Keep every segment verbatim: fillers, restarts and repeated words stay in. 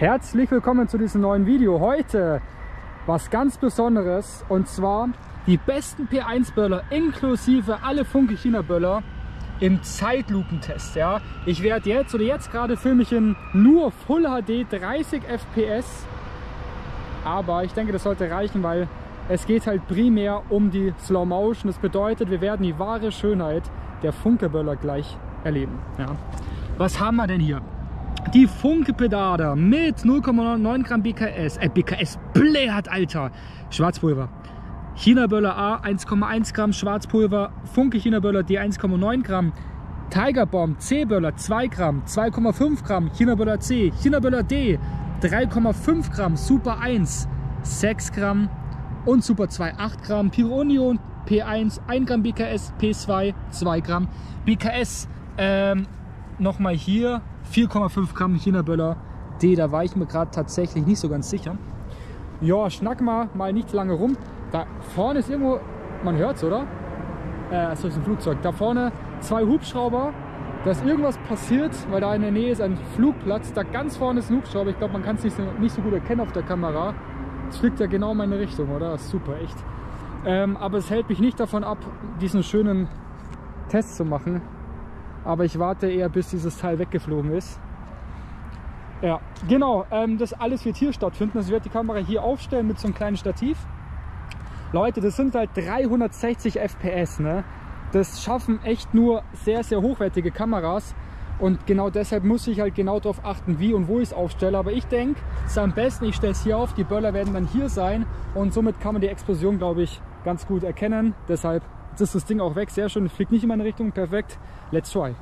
Herzlich willkommen zu diesem neuen Video. Heute was ganz Besonderes, und zwar die besten P eins Böller inklusive alle Funke China Böller im Zeitlupentest. Ja, ich werde jetzt oder jetzt gerade filme ich in nur Full H D dreißig F P S, aber ich denke, das sollte reichen, weil es geht halt primär um die Slow Motion. Das bedeutet, wir werden die wahre Schönheit der Funke Böller gleich erleben. Ja. Was haben wir denn hier? Die Funke Pedada mit null Komma neun Gramm B K S, äh B K S bläht, Alter, Schwarzpulver. China Böller A eins Komma eins Gramm Schwarzpulver, Funke China Böller D eins Komma neun Gramm, Tiger Bomb C Böller zwei Gramm, zwei Komma fünf Gramm China Böller C, China Böller D drei Komma fünf Gramm, Super eins sechs Gramm und Super zwei acht Gramm, Pure Union P eins ein Gramm B K S, P zwei zwei Gramm, B K S ähm, nochmal hier vier Komma fünf Gramm China Böller D, da war ich mir gerade tatsächlich nicht so ganz sicher. Ja, schnack mal, mal nicht lange rum. Da vorne ist irgendwo, man hört es, oder? Äh, es ist ein Flugzeug. Da vorne zwei Hubschrauber. Da ist irgendwas passiert, weil da in der Nähe ist ein Flugplatz. Da ganz vorne ist ein Hubschrauber. Ich glaube, man kann es nicht so, nicht so gut erkennen auf der Kamera. Es fliegt ja genau in meine Richtung, oder? Das ist super, echt. Ähm, aber es hält mich nicht davon ab, diesen schönen Test zu machen. Aber ich warte eher, bis dieses Teil weggeflogen ist. Ja, genau. Ähm, das alles wird hier stattfinden. Also ich werde die Kamera hier aufstellen mit so einem kleinen Stativ. Leute, das sind halt dreihundertsechzig F P S, ne? Das schaffen echt nur sehr, sehr hochwertige Kameras. Und genau deshalb muss ich halt genau darauf achten, wie und wo ich es aufstelle. Aber ich denke, es ist am besten, ich stelle es hier auf. Die Böller werden dann hier sein. Und somit kann man die Explosion, glaube ich, ganz gut erkennen. Deshalb, jetzt ist das Ding auch weg. Sehr schön. Es fliegt nicht in meine Richtung. Perfekt. Let's try.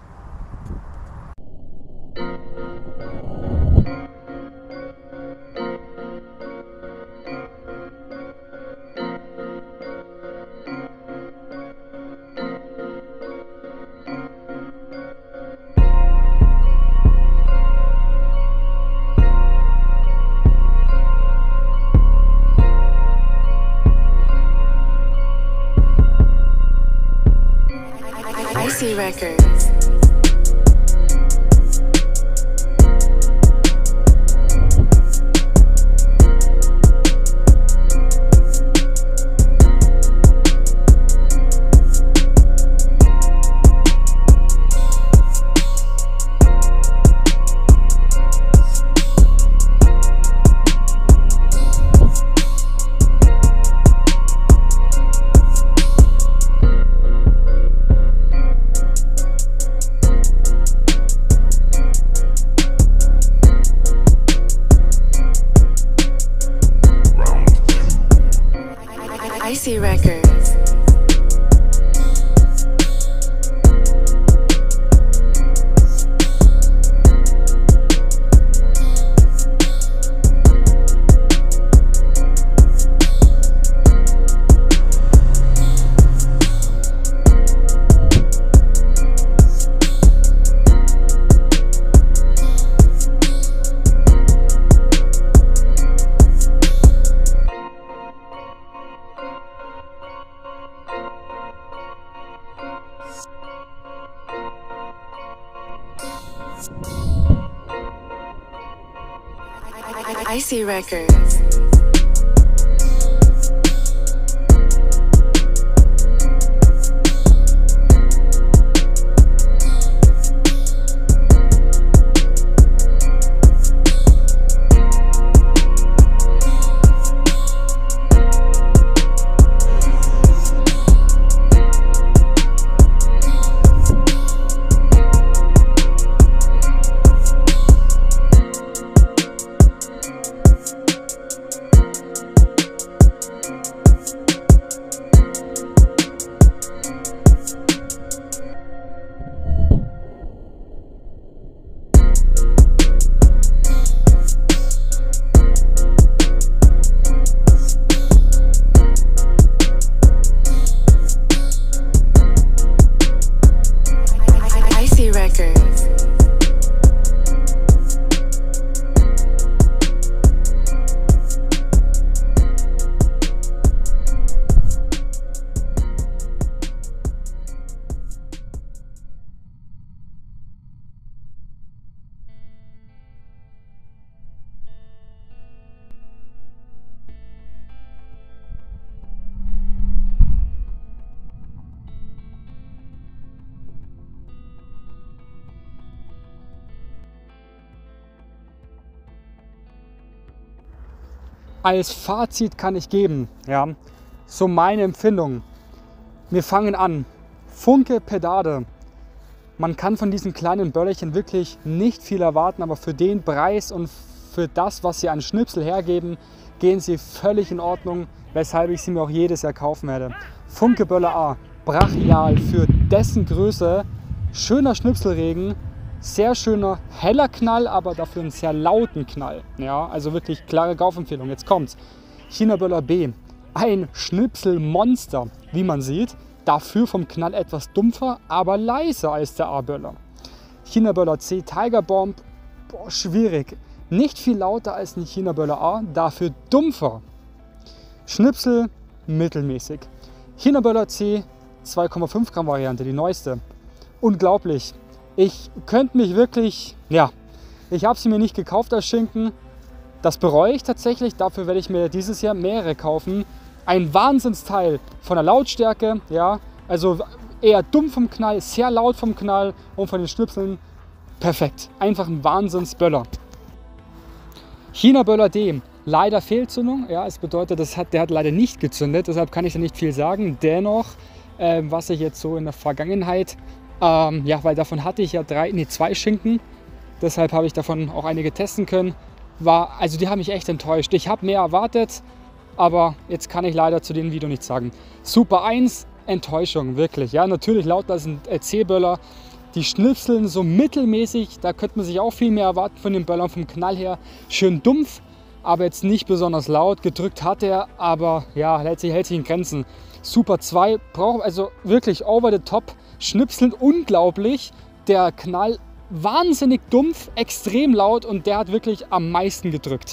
Icy Records. Icy Records. Icy Records. als Fazit kann ich geben, ja, so meine Empfindung. Wir fangen an. Funke Pedade. Man kann von diesen kleinen Böllerchen wirklich nicht viel erwarten, aber für den Preis und für das, was sie an Schnipsel hergeben, gehen sie völlig in Ordnung, weshalb ich sie mir auch jedes Jahr kaufen werde. Funke Böller A, brachial für dessen Größe, schöner Schnipselregen, sehr schöner heller Knall, aber dafür einen sehr lauten Knall. Ja, also wirklich klare Kaufempfehlung. Jetzt kommt's. China Böller B, ein Schnipselmonster, wie man sieht. Dafür vom Knall etwas dumpfer, aber leiser als der A-Böller. China Böller C, Tiger Bomb, boah, schwierig. Nicht viel lauter als ein China Böller A, dafür dumpfer. Schnipsel mittelmäßig. China Böller C, zwei Komma fünf Gramm Variante, die neueste. Unglaublich. Ich könnte mich wirklich, ja, ich habe sie mir nicht gekauft als Schinken. Das bereue ich tatsächlich, dafür werde ich mir dieses Jahr mehrere kaufen. Ein Wahnsinnsteil von der Lautstärke, ja, also eher dumpf vom Knall, sehr laut vom Knall und von den Schnipseln perfekt. Einfach ein Wahnsinnsböller. China Böller D, leider Fehlzündung, ja, es bedeutet, das hat, der hat leider nicht gezündet, deshalb kann ich da nicht viel sagen. Dennoch, äh, was ich jetzt so in der Vergangenheit, ähm, ja, weil davon hatte ich ja drei, nee, zwei Schinken, deshalb habe ich davon auch einige testen können, war, also die haben mich echt enttäuscht. Ich habe mehr erwartet, aber jetzt kann ich leider zu dem Video nichts sagen. Super eins, Enttäuschung, wirklich. Ja, natürlich lauter als ein C-Böller. Die Schnipseln so mittelmäßig, da könnte man sich auch viel mehr erwarten von den Böllern vom Knall her. Schön dumpf, aber jetzt nicht besonders laut. Gedrückt hat er, aber ja, hält sich, hält sich in Grenzen. Super zwei, braucht also wirklich over the top. Schnipseln unglaublich. Der Knall wahnsinnig dumpf, extrem laut und der hat wirklich am meisten gedrückt.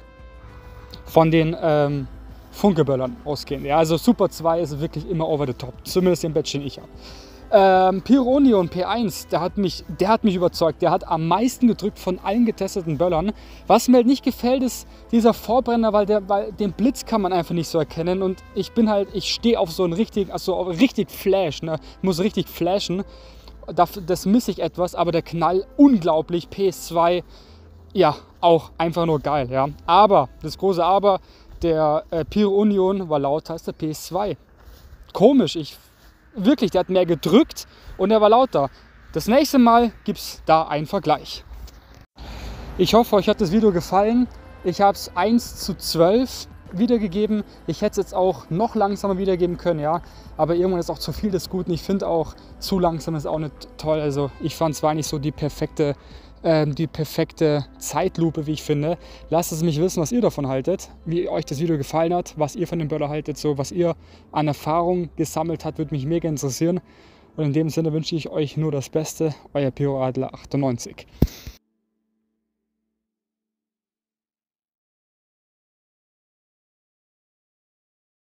Von den ähm, Funke-Böllern ausgehen. Ja, also Super zwei ist wirklich immer over the top, zumindest den Batch, den ich habe. Ähm, Pyronion P eins, der hat, mich, der hat mich überzeugt, der hat am meisten gedrückt von allen getesteten Böllern. Was mir halt nicht gefällt, ist dieser Vorbrenner, weil, der, weil den Blitz kann man einfach nicht so erkennen und ich bin halt, ich stehe auf so einen richtig, also auf richtig Flash, ne? Muss richtig flashen, das, das misse ich etwas, aber der Knall unglaublich, P S zwei, ja, auch einfach nur geil, ja. Aber, das große Aber, der äh, Pyronion war lauter als der P S zwei. Komisch, ich, wirklich, der hat mehr gedrückt und er war lauter. Das nächste Mal gibt es da einen Vergleich. Ich hoffe, euch hat das Video gefallen. Ich habe es eins zu zwölf wiedergegeben. Ich hätte es jetzt auch noch langsamer wiedergeben können, ja. Aber irgendwann ist auch zu viel des Guten. Ich finde auch, zu langsam ist auch nicht toll. Also ich fand es war nicht so die perfekte die perfekte Zeitlupe, wie ich finde. Lasst es mich wissen, was ihr davon haltet, wie euch das Video gefallen hat, was ihr von dem Böller haltet, so was ihr an Erfahrung gesammelt habt, würde mich mega interessieren. Und in dem Sinne wünsche ich euch nur das Beste, euer Pyro Adler achtundneunzig.